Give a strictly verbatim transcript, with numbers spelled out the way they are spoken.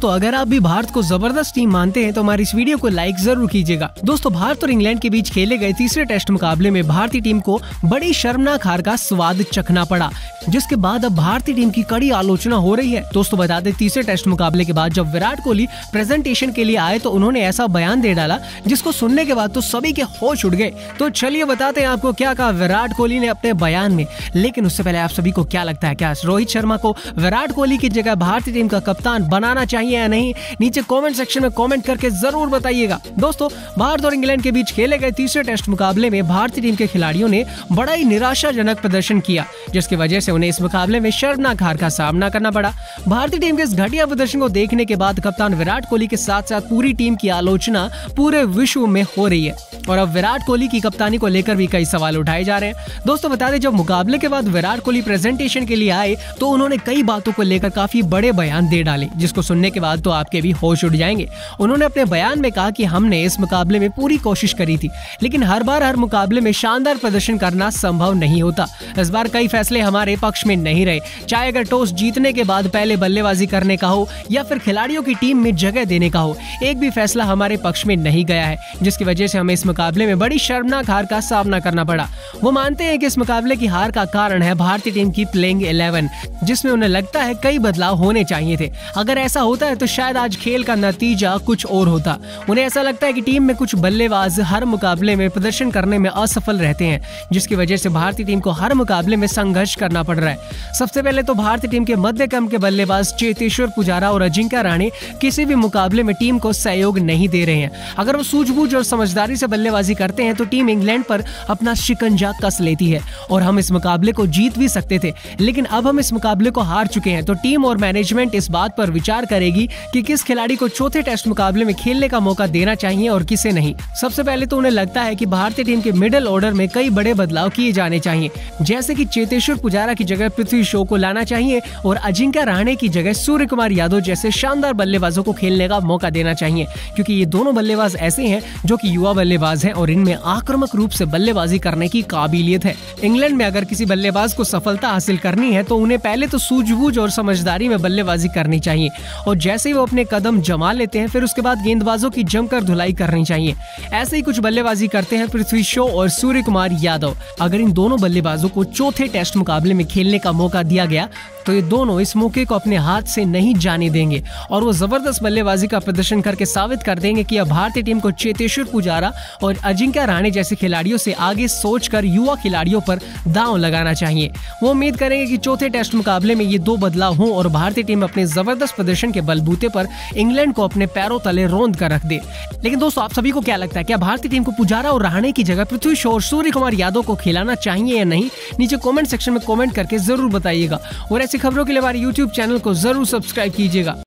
दोस्तों अगर आप भी भारत को जबरदस्त टीम मानते हैं तो हमारी इस वीडियो को लाइक जरूर कीजिएगा। दोस्तों भारत और इंग्लैंड के बीच खेले गए तीसरे टेस्ट मुकाबले में भारतीय टीम को बड़ी शर्मनाक हार का स्वाद चखना पड़ा, जिसके बाद अब भारतीय टीम की कड़ी आलोचना हो रही है। दोस्तों बता दें, तीसरे टेस्ट मुकाबले के बाद जब विराट कोहली प्रेजेंटेशन के लिए आए तो उन्होंने ऐसा बयान दे डाला जिसको सुनने के बाद तो सभी के होश उड़ गए। तो चलिए बताते हैं आपको क्या कहा विराट कोहली ने अपने बयान में। लेकिन उससे पहले आप सभी को क्या लगता है, क्या रोहित शर्मा को विराट कोहली की जगह भारतीय टीम का कप्तान बनाना चाहिए या नहीं? नीचे कमेंट सेक्शन में कमेंट करके जरूर बताइएगा। दोस्तों भारत और इंग्लैंड के बीच खेले गए तीसरे टेस्ट मुकाबले में भारतीय टीम के खिलाड़ियों ने बड़ा ही निराशाजनक प्रदर्शन किया, जिसकी वजह से उन्हें इस मुकाबले में शर्मनाक हार का सामना करना पड़ा। भारतीय टीम के इस घटिया प्रदर्शन को देखने के बाद कप्तान विराट कोहली के साथ साथ पूरी टीम की आलोचना पूरे विश्व में हो रही है और अब विराट कोहली की कप्तानी को लेकर भी कई सवाल उठाए जा रहे हैं। दोस्तों बता दें, जब मुकाबले के बाद विराट कोहली प्रेजेंटेशन के लिए आए तो उन्होंने कई बातों को लेकर काफी बड़े बयान दे डाले, जिसको सुनने के बाद तो आपके भी होश उड़ जाएंगे। उन्होंने अपने बयान में कहा कि हमने इस मुकाबले में पूरी कोशिश करी थी, लेकिन हर बार हर मुकाबले में शानदार प्रदर्शन करना संभव नहीं होता। इस बार कई फैसले हमारे पक्ष में नहीं रहे, चाहे अगर टॉस जीतने के बाद पहले बल्लेबाजी करने का हो या फिर खिलाड़ियों की टीम में जगह देने का हो, एक भी फैसला हमारे पक्ष में नहीं गया है, जिसकी वजह से हमें इस मुकाबले में बड़ी शर्मनाक हार का सामना करना पड़ा। वो मानते हैं कि इस मुकाबले की हार का कारण है भारतीय टीम की प्लेइंग इलेवन, जिसमें उन्हें लगता है कई बदलाव होने चाहिए थे। अगर ऐसा होता है तो शायद आज खेल का नतीजा कुछ और होता। उन्हें ऐसा लगता है कि टीम में कुछ बल्लेबाज हर मुकाबले में प्रदर्शन करने में असफल रहते हैं, जिसकी वजह से भारतीय टीम को हर मुकाबले में संघर्ष करना पड़ रहा है। सबसे पहले तो भारतीय टीम के मध्य क्रम के बल्लेबाज चेतेश्वर पुजारा और अजिंक्य रहाणे किसी भी मुकाबले में टीम को सहयोग नहीं दे रहे हैं। अगर वो सूझबूझ और समझदारी से बल्लेबाजी करते हैं तो टीम इंग्लैंड पर अपना शिकंजा कस लेती है और हम इस मुकाबले को जीत भी सकते थे, लेकिन अब हम इस मुकाबले को हार चुके हैं। तो टीम और मैनेजमेंट इस बात पर विचार करेगी कि किस खिलाड़ी को चौथे टेस्ट मुकाबले में खेलने का मौका देना चाहिए और किसे नहीं। सबसे पहले तो उन्हें लगता है कि भारतीय टीम के मिडिल ऑर्डर में कई बड़े बदलाव किए जाने चाहिए, जैसे कि चेतेश्वर पुजारा की जगह पृथ्वी शॉ को लाना चाहिए और अजिंक्य रहाणे की जगह सूर्य कुमार यादव जैसे शानदार बल्लेबाजों को खेलने का मौका देना चाहिए, क्योंकि ये दोनों बल्लेबाज ऐसे हैं जो कि युवा बल्लेबाज हैं और इनमें आक्रामक रूप से बल्लेबाजी करने की काबिलियत है। इंग्लैंड में अगर किसी बल्लेबाज को सफलता हासिल करनी है तो उन्हें पहले तो सूझबूझ और समझदारी में बल्लेबाजी करनी चाहिए और जैसे ही वो अपने कदम जमा लेते हैं फिर उसके बाद गेंदबाजों की जमकर धुलाई करनी चाहिए। ऐसे ही कुछ बल्लेबाजी करते हैं पृथ्वी शॉ और सूर्य कुमार यादव। अगर इन दोनों बल्लेबाजों को चौथे टेस्ट मुकाबले में खेलने का मौका दिया गया तो ये दोनों इस मौके को अपने हाथ से नहीं जाने देंगे और वो जबरदस्त बल्लेबाजी का प्रदर्शन करके साबित कर देंगे कि अब भारतीय टीम को चेतेश्वर पुजारा और अजिंक्य रहाणे जैसे खिलाड़ियों से आगे सोचकर युवा खिलाड़ियों पर दांव लगाना चाहिए। वो उम्मीद करेंगे कि चौथे टेस्ट मुकाबले में ये दो बदलाव हों और भारतीय टीम अपने जबरदस्त प्रदर्शन के बलबूते पर इंग्लैंड को अपने पैरों तले रौंद कर रख दे। लेकिन दोस्तों आप सभी को क्या लगता है, क्या भारतीय टीम को पुजारा और रहाणे की जगह पृथ्वी शॉ और सूर्य कुमार यादव को खिलाना चाहिए या नहीं? नीचे कमेंट सेक्शन में कमेंट करके जरूर बताइएगा और ऐसी खबरों के लिए हमारे यूट्यूब चैनल को जरूर सब्सक्राइब कीजिएगा।